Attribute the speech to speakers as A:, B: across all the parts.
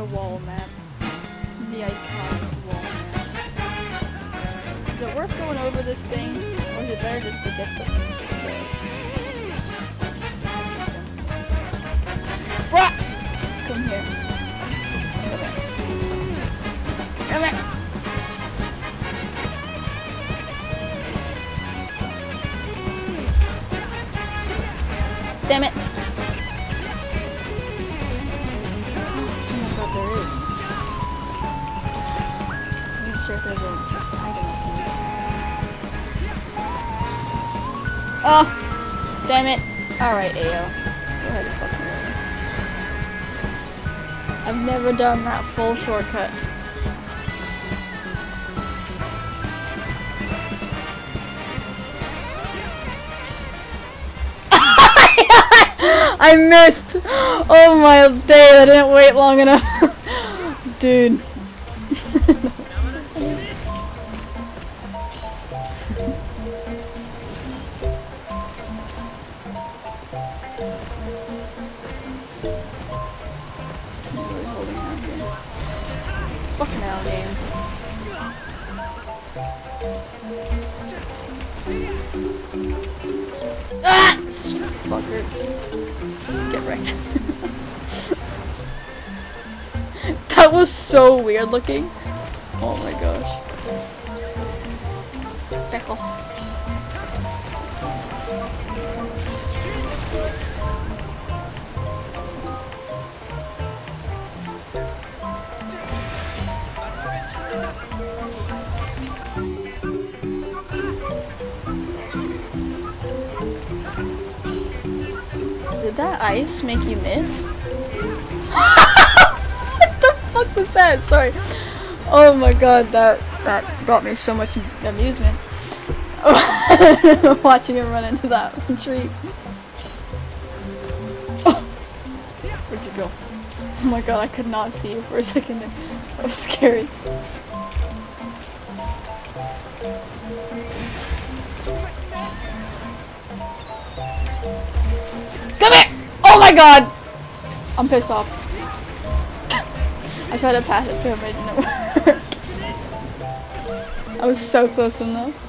A: wall map. The iconic wall map. Is it worth going over this thing, or is it better just to get the... Bruh! Come here. Come here. Damn it! Oh my god, there is. I'm not sure if there's an item up here. Oh! Damn it! Alright, Ao. Go ahead and fuck me over. I've never done that full shortcut. I missed! Oh my day, I didn't wait long enough. Dude. Fucking hell, game. Ah! Fucker. Get wrecked. That was so weird looking. Oh my gosh. Back off. Did that ice make you miss? What the fuck was that? Sorry. Oh my god, that brought me so much amusement. Watching him run into that tree. Oh. Where'd you go? Oh my god, I could not see you for a second. That was scary. Come here! Oh my god! I'm pissed off. I tried to pass it to him, but it didn't work. I was so close to him though.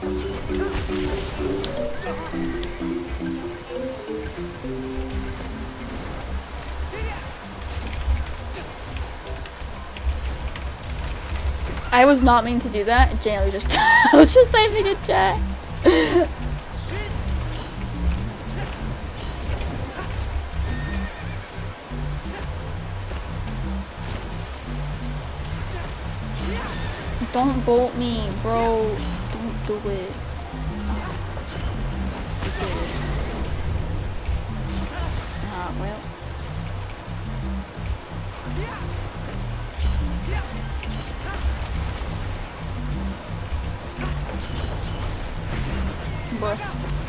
A: I was not meaning to do that. Jane was just I was just typing in chat. Don't bolt me, bro. Don't do it. Ah, well. Bruh.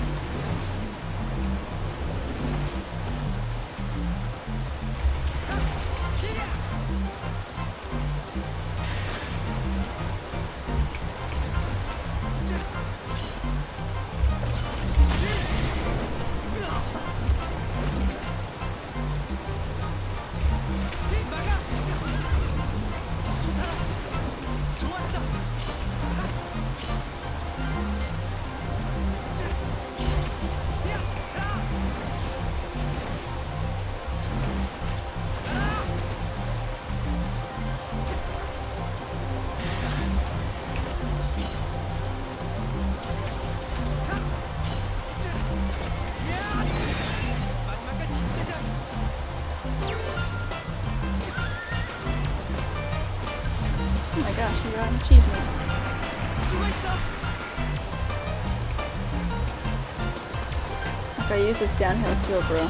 A: Oh my gosh, you got an achievement. Like I use this downhill kill, bro.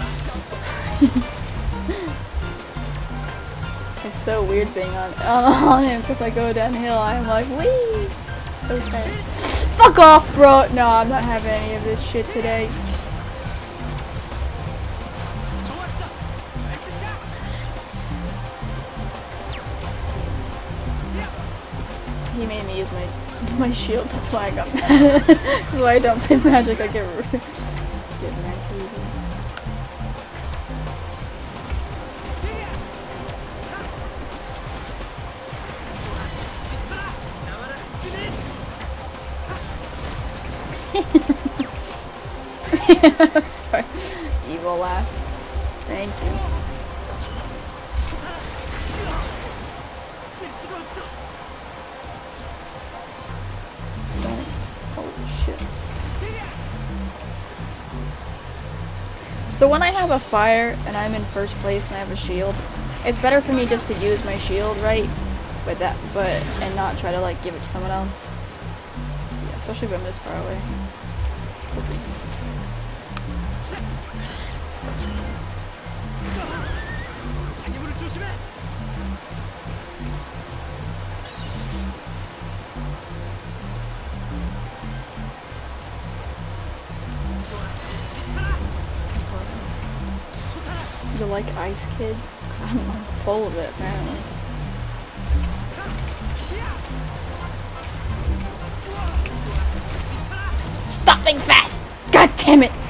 A: It's so weird being on him because I go downhill. I'm like, wee, so fast. Fuck off, bro. No, I'm not having any of this shit today. He made me use my shield. That's why I got mad. That's why I don't play Magic. I get mad too easy. Sorry. Evil laugh. Thank you. Holy shit. So when I have a fire and I'm in first place and I have a shield, it's better for me just to use my shield, right? And not try to like give it to someone else. Yeah, especially if I'm this far away. Oopsies. You like Ice Kid? Cause I'm full of it apparently. Stop being fast! God damn it!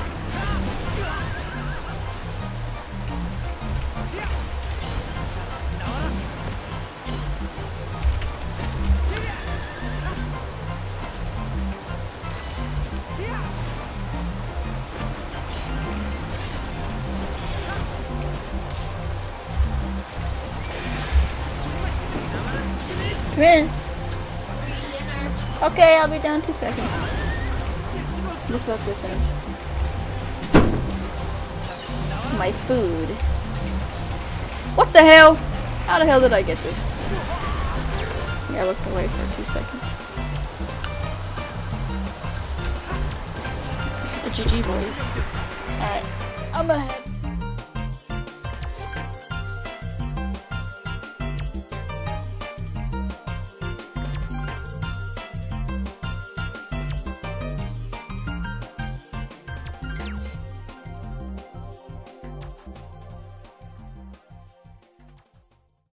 A: Come in. Okay, I'll be down 2 seconds. I'm just about to finish. My food. What the hell? How the hell did I get this? Yeah, I looked away for 2 seconds. The GG boys. Alright, I'm ahead.